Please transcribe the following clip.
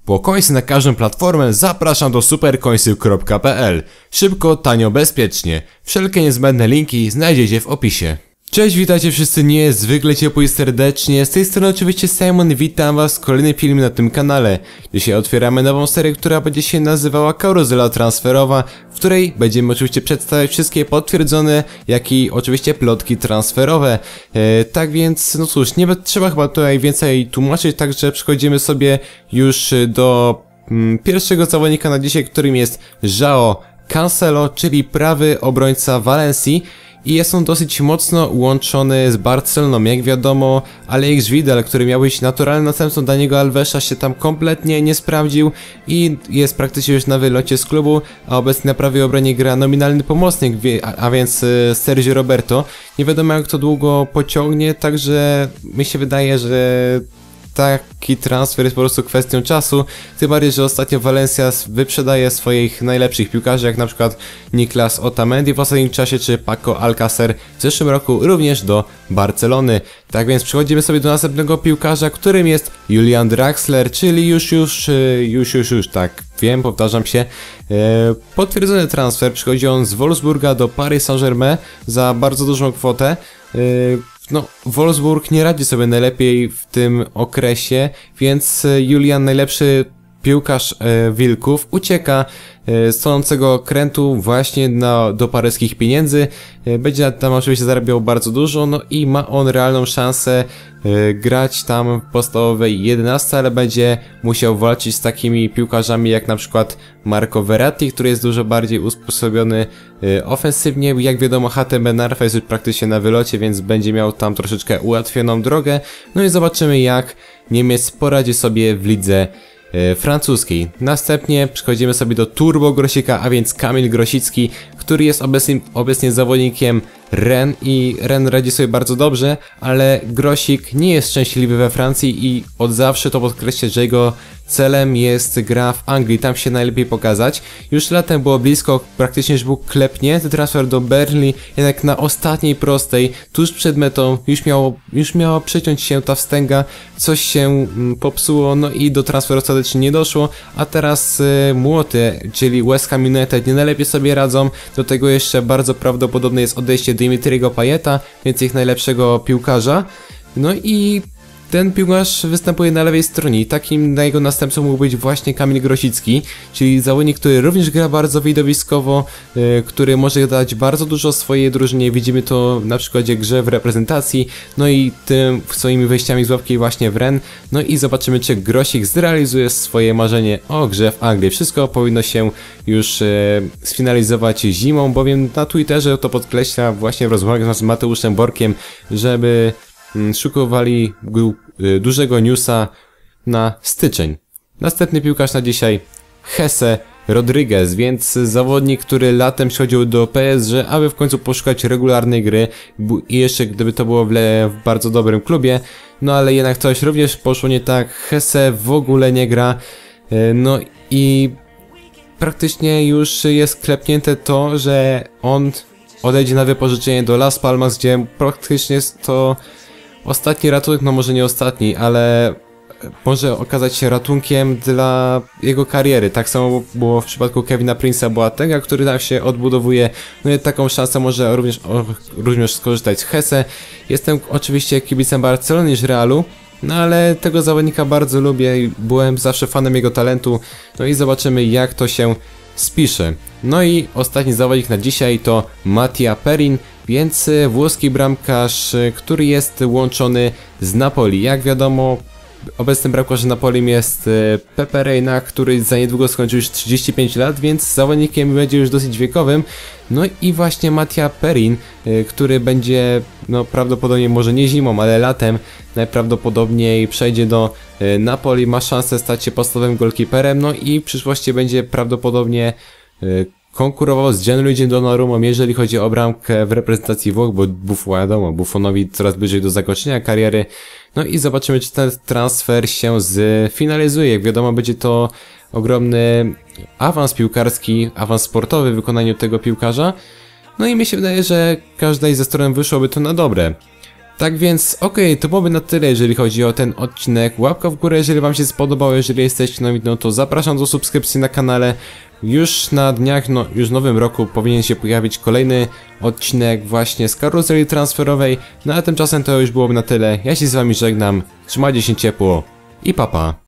Po coinsy na każdą platformę zapraszam do supercoinsy.pl. Szybko, tanio, bezpiecznie. Wszelkie niezbędne linki znajdziecie w opisie. Cześć, witajcie wszyscy niezwykle ciepło i serdecznie. Z tej strony oczywiście Simon, witam was w kolejnym filmie na tym kanale. Dzisiaj otwieramy nową serię, która będzie się nazywała Karuzela Transferowa, w której będziemy oczywiście przedstawiać wszystkie potwierdzone, jak i oczywiście plotki transferowe. Tak więc, no cóż, nie trzeba chyba tutaj więcej tłumaczyć, także przechodzimy sobie już do pierwszego zawodnika na dzisiaj, którym jest João Cancelo, czyli prawy obrońca Walencji. I jest on dosyć mocno łączony z Barceloną, jak wiadomo, Alex Vidal, który miał być naturalnym następcą Daniego Alvesa, się tam kompletnie nie sprawdził i jest praktycznie już na wylocie z klubu, a obecnie na prawej obronie gra nominalny pomocnik, a więc Sergio Roberto. Nie wiadomo, jak to długo pociągnie, także mi się wydaje, że taki transfer jest po prostu kwestią czasu, tym bardziej, że ostatnio Valencia wyprzedaje swoich najlepszych piłkarzy, jak na przykład Nicolas Otamendi w ostatnim czasie, czy Paco Alcácer w zeszłym roku również do Barcelony. Tak więc przechodzimy sobie do następnego piłkarza, którym jest Julian Draxler, czyli już, tak wiem, powtarzam się. Potwierdzony transfer, przychodzi on z Wolfsburga do Paris Saint-Germain za bardzo dużą kwotę. No, Wolfsburg nie radzi sobie najlepiej w tym okresie, więc Julian, najlepszy piłkarz Wilków, ucieka z tonącego okrętu właśnie do paryskich pieniędzy. Będzie tam oczywiście zarabiał bardzo dużo, no i ma on realną szansę grać tam w podstawowej 11, ale będzie musiał walczyć z takimi piłkarzami jak na przykład Marco Verratti, który jest dużo bardziej usposobiony ofensywnie. Jak wiadomo, HTB Narfa jest już praktycznie na wylocie, więc będzie miał tam troszeczkę ułatwioną drogę. No i zobaczymy, jak Niemiec poradzi sobie w lidze francuskiej. Następnie przechodzimy sobie do Turbo Grosika, a więc Kamil Grosicki, który jest obecnie zawodnikiem Rennes i Rennes radzi sobie bardzo dobrze, ale Grosik nie jest szczęśliwy we Francji i od zawsze to podkreśla, że jego celem jest gra w Anglii, tam się najlepiej pokazać. Już latem było blisko, praktycznie już był klepnięty transfer do Burnley, jednak na ostatniej prostej, tuż przed metą, już miała przeciąć się ta wstęga, coś się popsuło, no i do transferu ostatecznie nie doszło, a teraz młoty, czyli West Ham United nie najlepiej sobie radzą, do tego jeszcze bardzo prawdopodobne jest odejście Dimitriego Payeta, więc ich najlepszego piłkarza. No i ten piłkarz występuje na lewej stronie i takim na jego następcą mógł być właśnie Kamil Grosicki, czyli zawodnik, który również gra bardzo widowiskowo, który może dać bardzo dużo swojej drużynie. Widzimy to na przykładzie grze w reprezentacji, no i tym swoimi wejściami z ławki właśnie w Rennes. No i zobaczymy, czy Grosik zrealizuje swoje marzenie o grze w Anglii. Wszystko powinno się już sfinalizować zimą, bowiem na Twitterze to podkreśla właśnie w rozmowach z Mateuszem Borkiem, żeby szykowali dużego newsa na styczeń. Następny piłkarz na dzisiaj Jesse Rodriguez, więc zawodnik, który latem przychodził do PSG, aby w końcu poszukać regularnej gry i jeszcze gdyby to było w bardzo dobrym klubie, no ale jednak coś również poszło nie tak. Jesse w ogóle nie gra, no i praktycznie już jest klepnięte to, że on odejdzie na wypożyczenie do Las Palmas, gdzie praktycznie jest to ostatni ratunek, no może nie ostatni, ale może okazać się ratunkiem dla jego kariery. Tak samo było w przypadku Kevina Prince'a Boatenga, który tam się odbudowuje. No i taką szansę może również skorzystać z Jesse. Jestem oczywiście kibicem Barcelony niż Realu, no ale tego zawodnika bardzo lubię i byłem zawsze fanem jego talentu. No i zobaczymy, jak to się spisze. No i ostatni zawodnik na dzisiaj to Mattia Perin, więc włoski bramkarz, który jest łączony z Napoli. Jak wiadomo, obecnym bramkarzem Napolim jest Pepe Reina, który za niedługo skończy już 35 lat, więc zawodnikiem będzie już dosyć wiekowym. No i właśnie Mattia Perin, który będzie, no prawdopodobnie może nie zimą, ale latem najprawdopodobniej przejdzie do Napoli, ma szansę stać się podstawowym golkiperem, no i w przyszłości będzie prawdopodobnie konkurował z Gianluigi Donnarummą, jeżeli chodzi o bramkę w reprezentacji Włoch, bo Buffonowi coraz bliżej do zakończenia kariery. No i zobaczymy, czy ten transfer się sfinalizuje. Jak wiadomo, będzie to ogromny awans piłkarski, awans sportowy w wykonaniu tego piłkarza. No i mi się wydaje, że każdej ze stron wyszłoby to na dobre. Tak więc, okej, to byłoby na tyle, jeżeli chodzi o ten odcinek. Łapka w górę, jeżeli wam się spodobało, jeżeli jesteście nowi, no to zapraszam do subskrypcji na kanale. Już na dniach, no już w nowym roku powinien się pojawić kolejny odcinek właśnie z karuzeli transferowej. No a tymczasem to już byłoby na tyle. Ja się z wami żegnam, trzymajcie się ciepło i pa pa.